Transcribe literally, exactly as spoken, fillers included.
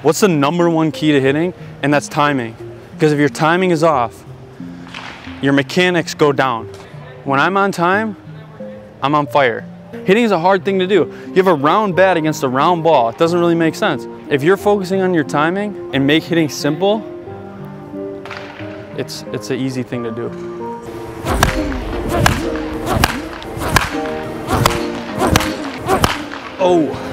What's the number one key to hitting? And that's timing. Because if your timing is off, your mechanics go down. When I'm on time, I'm on fire. Hitting is a hard thing to do. You have a round bat against a round ball. It doesn't really make sense. If you're focusing on your timing and make hitting simple, it's, it's an easy thing to do. Oh.